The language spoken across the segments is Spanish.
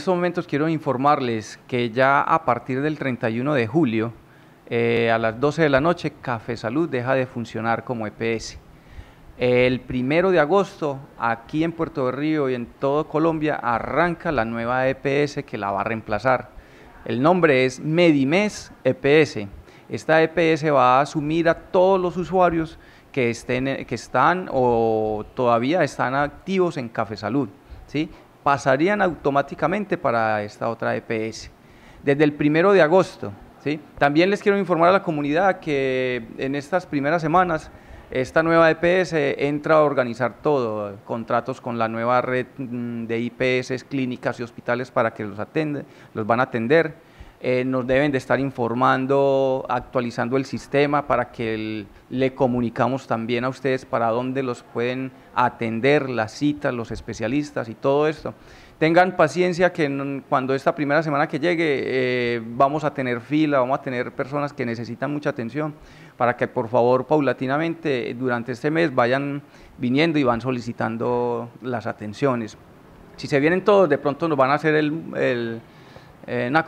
estos momentos quiero informarles que ya a partir del 31 de julio, a las 12 de la noche, Café Salud deja de funcionar como EPS. El 1 de agosto, aquí en Puerto de Río y en todo Colombia, arranca la nueva EPS que la va a reemplazar. El nombre es Medimés EPS. Esta EPS va a asumir a todos los usuarios que están o todavía están activos en Café Salud, ¿sí? Pasarían automáticamente para esta otra EPS. Desde el 1 de agosto, ¿sí? También les quiero informar a la comunidad que en estas primeras semanas esta nueva EPS entra a organizar todo, contratos con la nueva red de IPS, clínicas y hospitales para que los van a atender. Nos deben de estar informando, actualizando el sistema para que le comunicamos también a ustedes para dónde los pueden atender, las citas, los especialistas y todo esto. Tengan paciencia que cuando esta primera semana que llegue vamos a tener fila, vamos a tener personas que necesitan mucha atención para que por favor paulatinamente durante este mes vayan viniendo y van solicitando las atenciones. Si se vienen todos, de pronto nos van a hacer una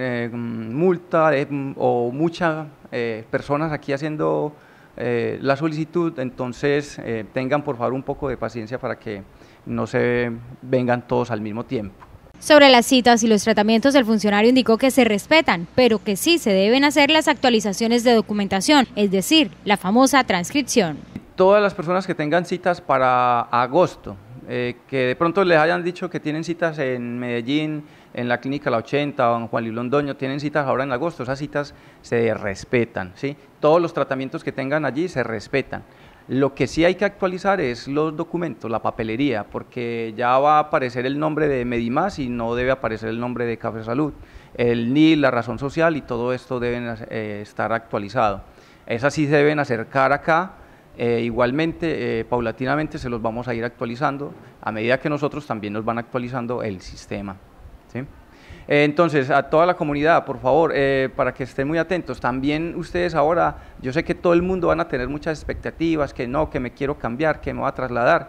multa o muchas personas aquí haciendo la solicitud, entonces tengan por favor un poco de paciencia para que no se vengan todos al mismo tiempo. Sobre las citas y los tratamientos, el funcionario indicó que se respetan, pero que sí se deben hacer las actualizaciones de documentación, es decir, la famosa transcripción. Todas las personas que tengan citas para agosto, que de pronto les hayan dicho que tienen citas en Medellín, en la clínica La 80 o en Juan Luis Londoño, tienen citas ahora en agosto, esas citas se respetan, ¿sí? Todos los tratamientos que tengan allí se respetan. Lo que sí hay que actualizar es los documentos, la papelería, porque ya va a aparecer el nombre de Medimás y no debe aparecer el nombre de Café Salud. El NIL, la razón social y todo esto deben estar actualizado. Esas sí se deben acercar acá. Igualmente, paulatinamente se los vamos a ir actualizando a medida que nosotros también nos van actualizando el sistema, ¿sí? Entonces, a toda la comunidad, por favor, para que estén muy atentos, también ustedes ahora, yo sé que todo el mundo van a tener muchas expectativas, que no, que me quiero cambiar, que me voy a trasladar.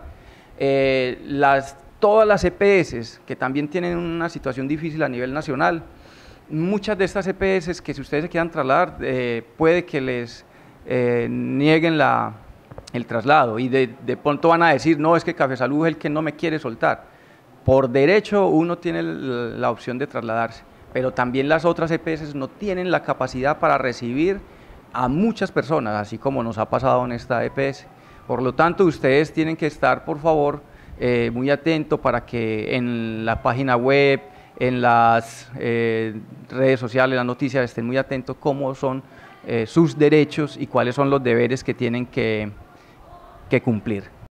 Todas las EPS que también tienen una situación difícil a nivel nacional, muchas de estas EPS que si ustedes se quieran trasladar, puede que les nieguen el traslado y de pronto van a decir, no, es que Café Salud es el que no me quiere soltar. Por derecho uno tiene la opción de trasladarse, pero también las otras EPS no tienen la capacidad para recibir a muchas personas, así como nos ha pasado en esta EPS. Por lo tanto, ustedes tienen que estar, por favor, muy atentos para que en la página web, en las redes sociales, las noticias, estén muy atentos cómo son sus derechos y cuáles son los deberes que tienen que cumplir.